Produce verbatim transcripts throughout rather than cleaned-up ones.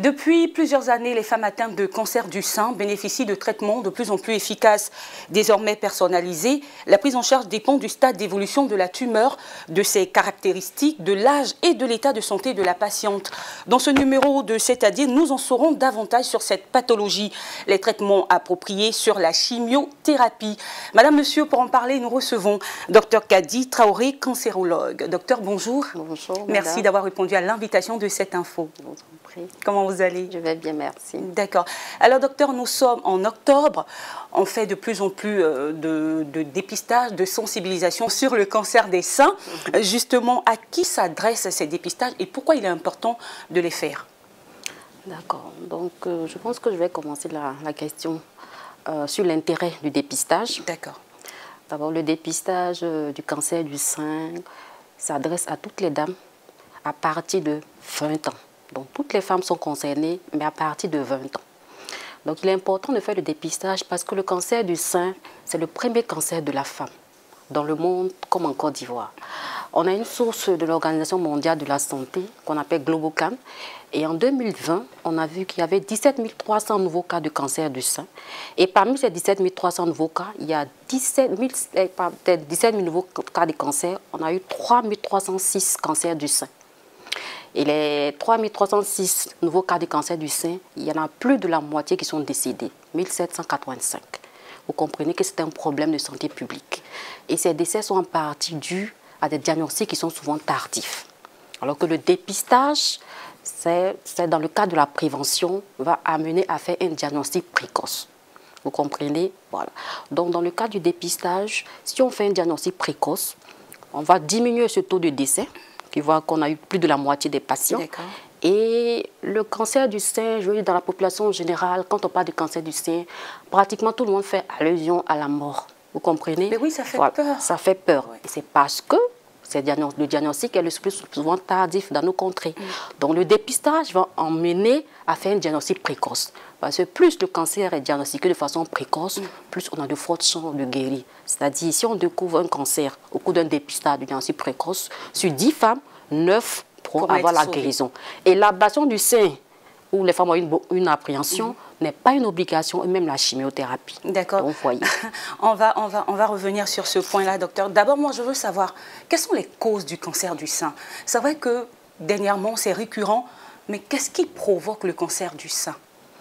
Depuis plusieurs années, les femmes atteintes de cancer du sein bénéficient de traitements de plus en plus efficaces, désormais personnalisés. La prise en charge dépend du stade d'évolution de la tumeur, de ses caractéristiques, de l'âge et de l'état de santé de la patiente. Dans ce numéro de C'est-à-dire, nous en saurons davantage sur cette pathologie, les traitements appropriés, sur la chimiothérapie. Madame, monsieur, pour en parler, nous recevons Docteur Kadi Traoré, cancérologue. Docteur, bonjour. Bonjour. Merci d'avoir répondu à l'invitation de cette info. Comment vous allez? Je vais bien, merci. D'accord. Alors, docteur, nous sommes en octobre. On fait de plus en plus euh, de, de dépistage, de sensibilisation sur le cancer des seins. Mm-hmm. Justement, à qui s'adressent ces dépistages et pourquoi il est important de les faire? D'accord. Donc, euh, je pense que je vais commencer la, la question euh, sur l'intérêt du dépistage. D'accord. D'abord, le dépistage euh, du cancer du sein s'adresse à toutes les dames à partir de vingt ans. Donc, toutes les femmes sont concernées, mais à partir de vingt ans. Donc, il est important de faire le dépistage parce que le cancer du sein, c'est le premier cancer de la femme dans le monde comme en Côte d'Ivoire. On a une source de l'Organisation mondiale de la santé qu'on appelle Globocan. Et en deux mille vingt, on a vu qu'il y avait dix-sept mille trois cents nouveaux cas de cancer du sein. Et parmi ces dix-sept mille trois cents nouveaux cas, il y a dix-sept mille, dix-sept mille nouveaux cas de cancer. On a eu trois mille trois cent six cancers du sein. Et les trois mille trois cent six nouveaux cas de cancer du sein, il y en a plus de la moitié qui sont décédés, mille sept cent quatre-vingt-cinq. Vous comprenez que c'est un problème de santé publique. Et ces décès sont en partie dus à des diagnostics qui sont souvent tardifs. Alors que le dépistage, c'est dans le cadre de la prévention, va amener à faire un diagnostic précoce. Vous comprenez? Voilà. Donc, dans le cadre du dépistage, si on fait un diagnostic précoce, on va diminuer ce taux de décès, qui voit qu'on a eu plus de la moitié des patients. Et le cancer du sein, je veux dire, dans la population générale, quand on parle de cancer du sein, pratiquement tout le monde fait allusion à la mort. Vous comprenez? Mais oui, ça fait voilà. peur. Ça fait peur. Oui. Et c'est parce que le diagnostic est le plus souvent tardif dans nos contrées. Mm. Donc le dépistage va emmener à faire un diagnostic précoce. Parce que plus le cancer est diagnostiqué de façon précoce, mm. plus on a de fortes chances de guérir. C'est-à-dire, si on découvre un cancer au cours d'un dépistage du diagnostic précoce, sur dix femmes, neuf pourront avoir la guérison. Et l'ablation du sein, où les femmes ont une, une appréhension, mm. n'est pas une obligation, et même la chimiothérapie. D'accord. Donc, voyez. on, va, on, va, on va revenir sur ce point-là, docteur. D'abord, moi, je veux savoir, quelles sont les causes du cancer du sein? C'est vrai que, dernièrement, c'est récurrent, mais qu'est-ce qui provoque le cancer du sein?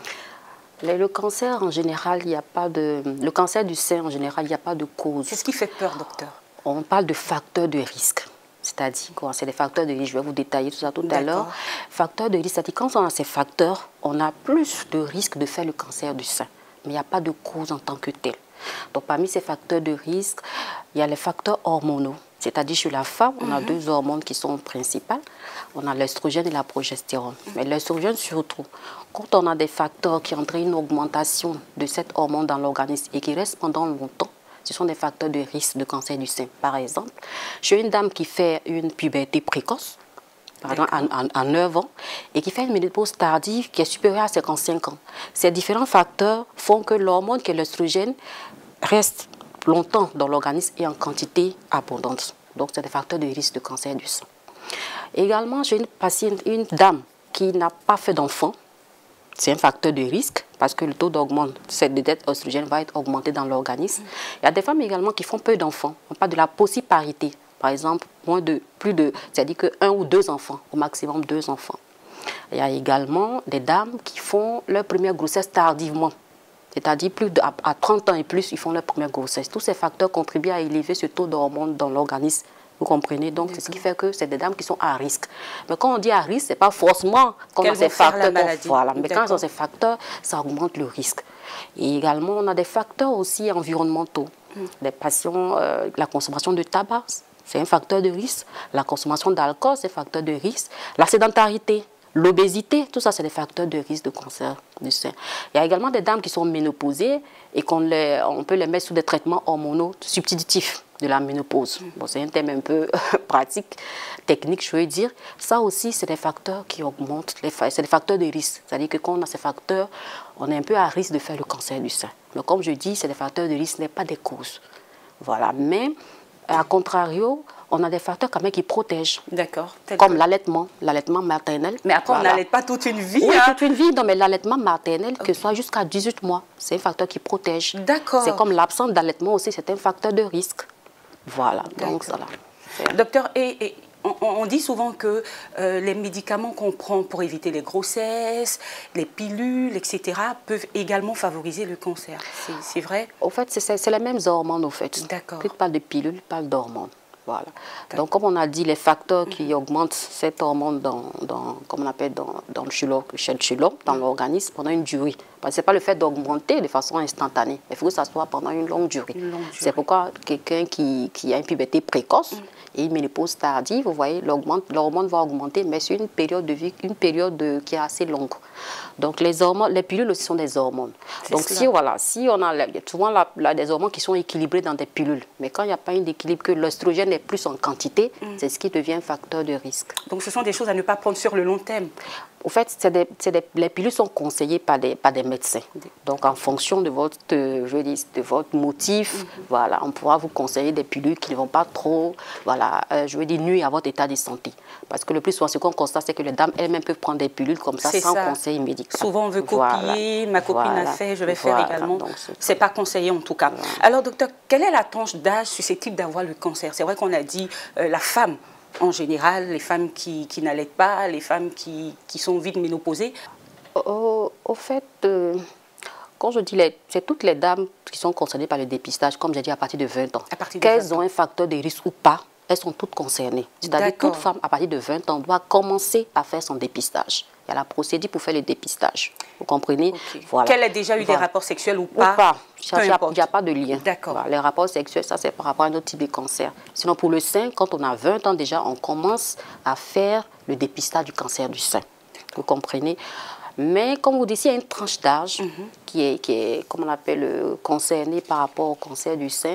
Le, le cancer, en général, il n'y a pas de... Le cancer du sein, en général, il n'y a pas de cause. Qu'est-ce qui fait peur, docteur? On parle de facteurs de risque. C'est-à-dire quoi? C'est des facteurs de risque. Je vais vous détailler tout ça tout à l'heure. Facteurs de risque, c'est-à-dire quand on a ces facteurs, on a plus de risque de faire le cancer du sein. Mais il n'y a pas de cause en tant que telle. Donc parmi ces facteurs de risque, il y a les facteurs hormonaux. C'est-à-dire chez la femme, on a mm-hmm. deux hormones qui sont principales. On a l'estrogène et la progestérone. Mm-hmm. Mais l'estrogène surtout. Quand on a des facteurs qui entraînent une augmentation de cette hormone dans l'organisme et qui restent pendant longtemps, ce sont des facteurs de risque de cancer du sein. Par exemple, chez une dame qui fait une puberté précoce, par exemple à neuf ans, et qui fait une ménopause tardive qui est supérieure à cinquante-cinq ans. Ces différents facteurs font que l'hormone qui est l'estrogène reste longtemps dans l'organisme et en quantité abondante. Donc, c'est des facteurs de risque de cancer du sein. Également, j'ai une patiente, une dame qui n'a pas fait d'enfant. C'est un facteur de risque parce que le taux d'augmentation de cette dette oestrogène va être augmenté dans l'organisme. Mm. Il y a des femmes également qui font peu d'enfants. On parle de la possiparité. Par exemple, moins de, plus de, c'est-à-dire que un ou deux enfants, au maximum deux enfants. Il y a également des dames qui font leur première grossesse tardivement. C'est-à-dire plus de, à, à trente ans et plus, ils font leur première grossesse. Tous ces facteurs contribuent à élever ce taux d'hormones dans l'organisme. Vous comprenez? Donc, c'est ce qui fait que c'est des dames qui sont à risque. Mais quand on dit à risque, ce n'est pas forcément qu'on a ces facteurs. Voilà. Mais quand ils ont ces facteurs, ça augmente le risque. Et également, on a des facteurs aussi environnementaux. Mm. Les patients, euh, la consommation de tabac, c'est un facteur de risque. La consommation d'alcool, c'est un facteur de risque. La sédentarité, l'obésité, tout ça, c'est des facteurs de risque de cancer du sein. Il y a également des dames qui sont ménopausées et qu'on les, on peut les mettre sous des traitements hormonaux substitutifs de la ménopause. Bon, c'est un thème un peu pratique, technique, je veux dire. Ça aussi, c'est des facteurs qui augmentent, c'est des facteurs de risque. C'est-à-dire que quand on a ces facteurs, on est un peu à risque de faire le cancer du sein. Mais comme je dis, c'est des facteurs de risque, ce n'est pas des causes. Voilà. Mais, à contrario, on a des facteurs quand même qui protègent. D'accord. Comme l'allaitement, l'allaitement maternel. Mais après, voilà. on n'allaite pas toute une vie. Oui, hein. toute une vie. Non, mais l'allaitement maternel, Okay. que ce soit jusqu'à dix-huit mois, c'est un facteur qui protège. D'accord. C'est comme l'absence d'allaitement aussi, c'est un facteur de risque. Voilà, donc ça là. Docteur, et, et on, on dit souvent que euh, les médicaments qu'on prend pour éviter les grossesses, les pilules, et cetera, peuvent également favoriser le cancer. C'est vrai? Au fait, c'est les mêmes hormones, au fait. D'accord. Plus pas de pilules, pas d'hormones. Voilà. Donc, comme on a dit, les facteurs qui mm-hmm. augmentent cette hormone dans, dans, comme on appelle dans, dans le chez l'homme, dans mm-hmm. l'organisme, pendant une durée. Parce que ce n'est pas le fait d'augmenter de façon instantanée. Il faut que ça soit pendant une longue durée. durée. C'est pourquoi quelqu'un qui, qui a une puberté précoce mm-hmm. et une ménopause tardive, vous voyez, l'hormone va augmenter, mais sur une période de vie, une période de, qui est assez longue. Donc, les hormones, les pilules aussi sont des hormones. Donc, cela. si voilà, si on a souvent là, là, des hormones qui sont équilibrées dans des pilules, mais quand il n'y a pas un équilibre, que l'œstrogène est plus en quantité, mm. c'est ce qui devient un facteur de risque. Donc, ce sont des choses à ne pas prendre sur le long terme. Au fait, c'est des, des, les pilules sont conseillées par des, par des médecins. Donc, en fonction de votre, je dis, de votre motif, mm-hmm. voilà, on pourra vous conseiller des pilules qui ne vont pas trop, voilà, euh, je veux dire, nuire à votre état de santé. Parce que le plus souvent, ce qu'on constate, c'est que les dames elles-mêmes peuvent prendre des pilules comme ça sans ça. conseil médical. Souvent, on veut copier, voilà. ma copine voilà. a fait, je vais voilà. faire également. Ce n'est pas conseillé en tout cas. Voilà. Alors, docteur, quelle est la tranche d'âge susceptible d'avoir le cancer? C'est vrai qu'on a dit euh, la femme. En général, les femmes qui, qui n'allaitent pas, les femmes qui, qui sont vite ménopausées. Au, au fait, euh, quand je dis, c'est toutes les dames qui sont concernées par le dépistage, comme j'ai dit, à partir de vingt ans. Qu'elles ont un facteur de risque ou pas, elles sont toutes concernées. C'est-à-dire que toute femme, à partir de vingt ans, doit commencer à faire son dépistage. Il y a la procédure pour faire le dépistage. Vous comprenez? Okay. Voilà. Qu'elle ait déjà eu voilà. des rapports sexuels ou pas? Ou pas. Il n'y a, a pas de lien. D'accord. Voilà. Les rapports sexuels, ça c'est par rapport à un autre type de cancer. Sinon, pour le sein, quand on a vingt ans déjà, on commence à faire le dépistage du cancer du sein. Vous comprenez? Mais comme vous dites, il y a une tranche d'âge mm-hmm. qui, est, qui est, comme on appelle, euh, concernée par rapport au cancer du sein.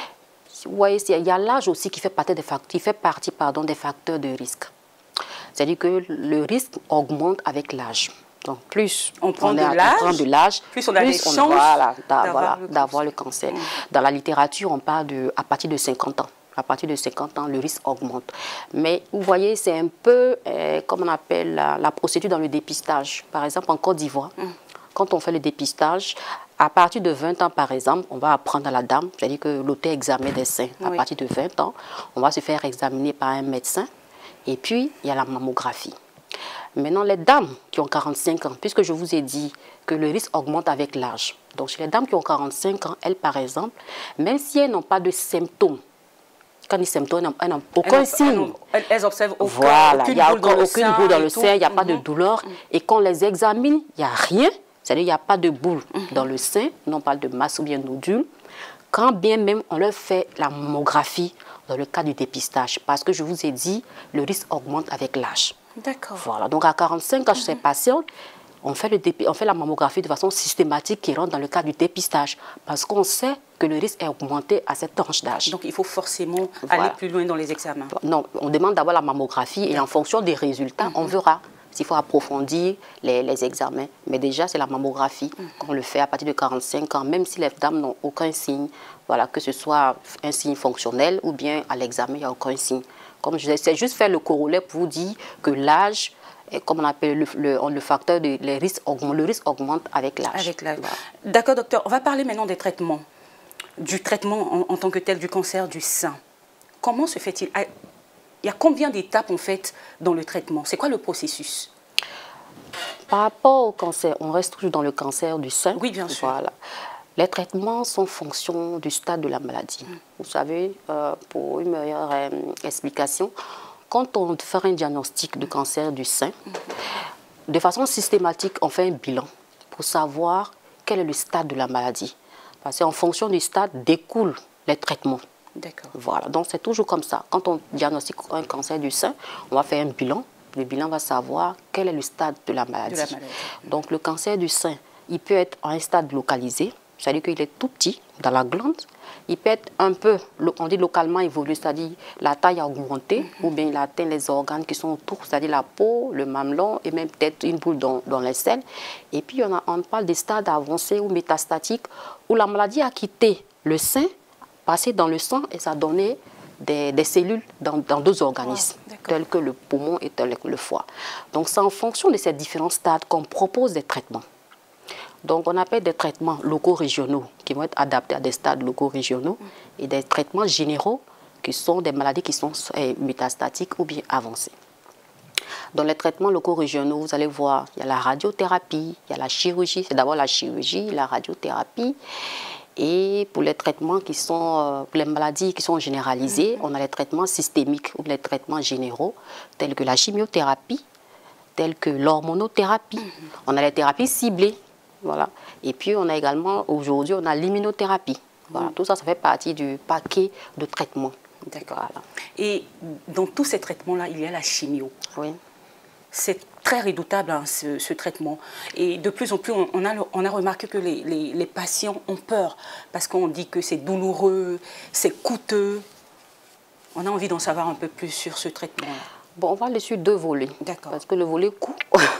Vous voyez, il y a l'âge aussi qui fait partie des facteurs, qui fait partie, pardon, des facteurs de risque. C'est-à-dire que le risque augmente avec l'âge. Donc, plus on prend de l'âge, plus on a des chances voilà, d'avoir voilà, le, le cancer. Mmh. Dans la littérature, on parle de, à partir de cinquante ans. À partir de cinquante ans, le risque augmente. Mais vous voyez, c'est un peu, euh, comme on appelle la, la procédure dans le dépistage. Par exemple, en Côte d'Ivoire, mmh. quand on fait le dépistage, à partir de vingt ans, par exemple, on va apprendre à la dame, c'est-à-dire que l'auto-examen des seins, oui. à partir de vingt ans, on va se faire examiner par un médecin. Et puis, il y a la mammographie. Maintenant, les dames qui ont quarante-cinq ans, puisque je vous ai dit que le risque augmente avec l'âge. Donc, chez les dames qui ont quarante-cinq ans, elles, par exemple, même si elles n'ont pas de symptômes, quand les symptômes, elles n'ont aucun elles signe. Elles, elles observent aucun, voilà, aucune il n'y a boule dans le aucune boule dans le sein, il n'y a mm-hmm. pas de douleur. Mm-hmm. Et quand on les examine, il n'y a rien. C'est-à-dire qu'il n'y a pas de boule mm-hmm. dans le sein. Non, on parle de masse ou bien nodule. Quand bien même on leur fait la mammographie dans le cas du dépistage, parce que je vous ai dit, le risque augmente avec l'âge. D'accord. Voilà, donc à quarante-cinq ans, chez ces patients, on fait, le on fait la mammographie de façon systématique qui rentre dans le cas du dépistage, parce qu'on sait que le risque est augmenté à cette tranche d'âge. Donc il faut forcément voilà. aller plus loin dans les examens. Non, on demande d'abord la mammographie et en fonction des résultats, mm-hmm. on verra s'il faut approfondir les, les examens. Mais déjà, c'est la mammographie mm-hmm. qu'on le fait à partir de quarante-cinq ans, même si les dames n'ont aucun signe, voilà, que ce soit un signe fonctionnel ou bien à l'examen, il n'y a aucun signe. Comme je sais juste faire le corollaire pour vous dire que l'âge, comme on appelle le, le, le facteur, de, les risques augmente, le risque augmente avec l'âge. Avec l'âge. Voilà. D'accord, docteur. On va parler maintenant des traitements, du traitement en, en tant que tel du cancer du sein. Comment se fait-il? Il y a combien d'étapes en fait dans le traitement? C'est quoi le processus? Par rapport au cancer, on reste toujours dans le cancer du sein. Oui, bien sûr. Voilà. Les traitements sont en fonction du stade de la maladie. Mmh. Vous savez, euh, pour une meilleure euh, explication, quand on fait un diagnostic de cancer du sein, mmh. de façon systématique, on fait un bilan pour savoir quel est le stade de la maladie. Parce qu'en fonction du stade, découlent les traitements. D'accord. Voilà, donc c'est toujours comme ça. Quand on diagnostique un cancer du sein, on va faire un bilan. Le bilan va savoir quel est le stade de la maladie. De la maladie. Donc le cancer du sein, il peut être à un stade localisé. C'est-à-dire qu'il est tout petit dans la glande. Il peut être un peu, on dit localement évolué, c'est-à-dire la taille a augmenté, mm-hmm. ou bien il atteint les organes qui sont autour, c'est-à-dire la peau, le mamelon et même peut-être une boule dans, dans les selles. Et puis on, a, on parle des stades avancés ou métastatiques où la maladie a quitté le sein, passé dans le sang et ça a donné des, des cellules dans d'autres organismes, oh, tels que le poumon et tel que le foie. Donc c'est en fonction de ces différents stades qu'on propose des traitements. Donc on appelle des traitements locaux régionaux qui vont être adaptés à des stades locaux régionaux mm. et des traitements généraux qui sont des maladies qui sont eh, métastatiques ou bien avancées. Dans les traitements locaux régionaux, vous allez voir, il y a la radiothérapie, il y a la chirurgie, c'est d'abord la chirurgie, la radiothérapie. Et pour les traitements qui sont, pour les maladies qui sont généralisées, mm-hmm. on a les traitements systémiques ou les traitements généraux, tels que la chimiothérapie, tels que l'hormonothérapie. Mm-hmm. On a les thérapies ciblées, voilà. Et puis on a également, aujourd'hui, on a l'immunothérapie. Voilà. Mm-hmm. Tout ça, ça fait partie du paquet de traitements. D'accord. Voilà. Et dans tous ces traitements-là, il y a la chimio. Oui. C'est très redoutable, hein, ce, ce traitement. Et de plus en plus, on, on, a, on a remarqué que les, les, les patients ont peur parce qu'on dit que c'est douloureux, c'est coûteux. On a envie d'en savoir un peu plus sur ce traitement-là. Bon, on va aller sur deux volets. D'accord. Parce que le volet coût,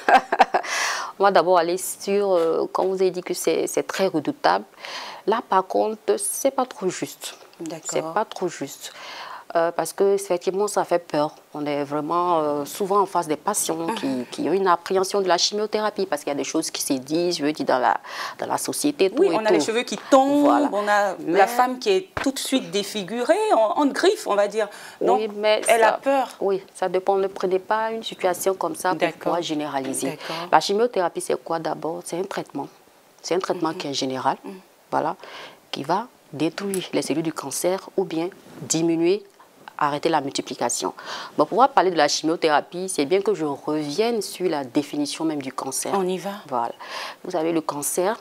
on va d'abord aller sur, euh, quand vous avez dit que c'est très redoutable, là par contre, c'est pas trop juste. D'accord. C'est pas trop juste. Euh, parce que effectivement ça fait peur. On est vraiment euh, souvent en face des patients qui, qui ont une appréhension de la chimiothérapie parce qu'il y a des choses qui se disent, je veux dire, dans la, dans la société. Tout oui, et on a tout. les cheveux qui tombent, voilà. On a mais... la femme qui est tout de suite défigurée, en, en griffe, on va dire. Donc, oui, mais elle ça, a peur. Oui, ça dépend. Ne prenez pas une situation comme ça pour pouvoir généraliser. La chimiothérapie, c'est quoi d'abord? C'est un traitement. C'est un traitement mm-hmm. qui est général, mm-hmm. voilà, qui va détruire les cellules du cancer ou bien diminuer, arrêter la multiplication. Bon, pour pouvoir parler de la chimiothérapie, c'est bien que je revienne sur la définition même du cancer. On y va. Voilà. Vous savez, le cancer,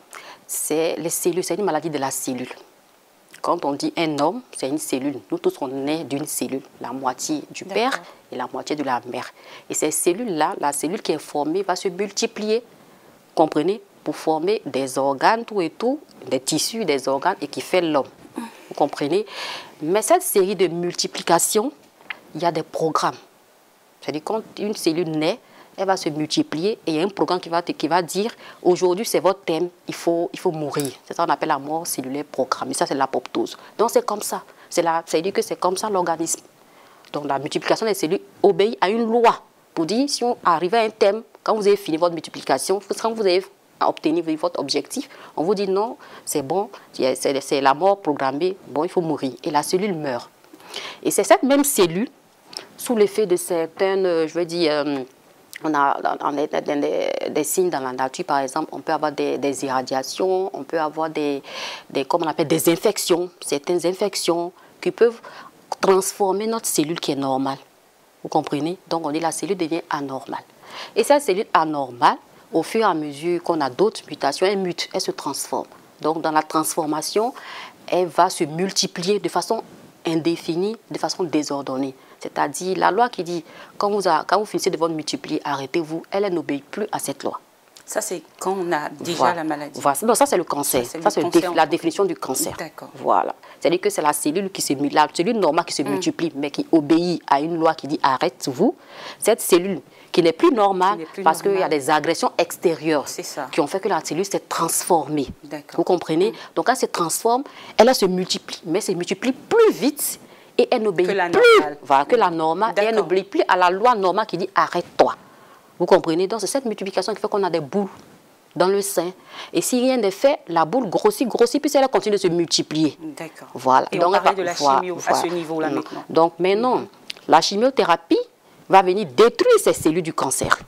c'est les cellules, c'est une maladie de la cellule. Quand on dit un homme, c'est une cellule. Nous tous, on est d'une cellule, la moitié du père et la moitié de la mère. Et ces cellules-là, la cellule qui est formée va se multiplier, comprenez, pour former des organes, tout et tout, des tissus, des organes, et qui fait l'homme. Vous comprenez? Mais cette série de multiplication, il y a des programmes. C'est-à-dire quand une cellule naît, elle va se multiplier et il y a un programme qui va, qui va dire aujourd'hui c'est votre thème, il faut, il faut mourir. C'est ça qu'on appelle la mort cellulaire programmée. Ça c'est l'apoptose. Donc c'est comme ça. C'est-à-dire que c'est comme ça l'organisme. Donc la multiplication des cellules obéit à une loi. Pour dire si on arrive à un thème, quand vous avez fini votre multiplication, quand vous avez à obtenir votre objectif, on vous dit non, c'est bon, c'est la mort programmée, bon, il faut mourir. Et la cellule meurt. Et c'est cette même cellule, sous l'effet de certaines, je veux dire, euh, on a, on a des, des signes dans la nature, par exemple, on peut avoir des, des irradiations, on peut avoir des, des, comme on appelle, des infections, certaines infections qui peuvent transformer notre cellule qui est normale. Vous comprenez? Donc on dit la cellule devient anormale. Et cette cellule anormale, au fur et à mesure qu'on a d'autres mutations, elle mute, elle se transforme. Donc dans la transformation, elle va se multiplier de façon indéfinie, de façon désordonnée. C'est-à-dire la loi qui dit, quand vous, a, quand vous finissez de vous multiplier, arrêtez-vous, elle, elle n'obéit plus à cette loi. Ça, c'est quand on a déjà voilà. la maladie. Voilà. Non, ça, c'est le cancer. Ça, c'est la définition du cancer. D'accord. Voilà. C'est-à-dire que c'est la cellule qui se la cellule normale qui se mm. multiplie, mais qui obéit à une loi qui dit arrête-vous. Cette cellule qui n'est plus normale plus parce qu'il y a des agressions extérieures qui ont fait que la cellule s'est transformée. Vous comprenez? Mm. Donc, elle se transforme, elle, elle se multiplie, mais elle se multiplie plus vite et elle n'obéit plus voilà, que la normale. Et elle n'obéit plus à la loi normale qui dit arrête-toi. Vous comprenez? Donc, c'est cette multiplication qui fait qu'on a des boules dans le sein. Et si rien n'est fait, la boule grossit, grossit, puis elle continue de se multiplier. D'accord. Voilà. Et donc, on parlait de la chimio voilà. à ce niveau-là maintenant. Donc, maintenant, mm-hmm. la chimiothérapie va venir détruire ces cellules du cancer.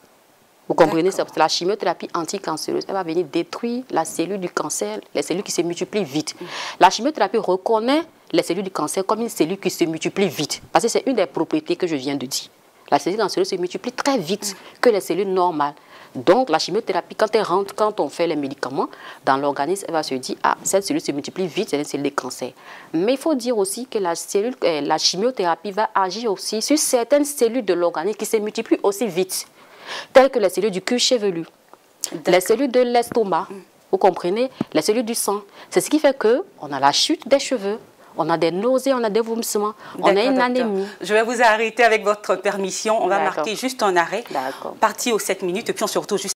Vous comprenez? C'est la chimiothérapie anticancéreuse. Elle va venir détruire la cellule du cancer, les cellules qui se multiplient vite. Mm-hmm. La chimiothérapie reconnaît les cellules du cancer comme une cellule qui se multiplie vite. Parce que c'est une des propriétés que je viens de dire. La cellule cancéreuse se multiplie très vite mmh. que les cellules normales. Donc, la chimiothérapie, quand elle rentre, quand on fait les médicaments dans l'organisme, elle va se dire, ah, cette cellule se multiplie vite, c'est une cellule de cancer. Mais il faut dire aussi que la, cellule, euh, la chimiothérapie va agir aussi sur certaines cellules de l'organisme qui se multiplient aussi vite, telles que les cellules du cuir chevelu, les cellules de l'estomac, mmh. vous comprenez, les cellules du sang. C'est ce qui fait qu'on a la chute des cheveux. On a des nausées, on a des vomissements, on a une anémie. Je vais vous arrêter avec votre permission. On va marquer juste un arrêt. Parti aux sept minutes et puis on se retrouve juste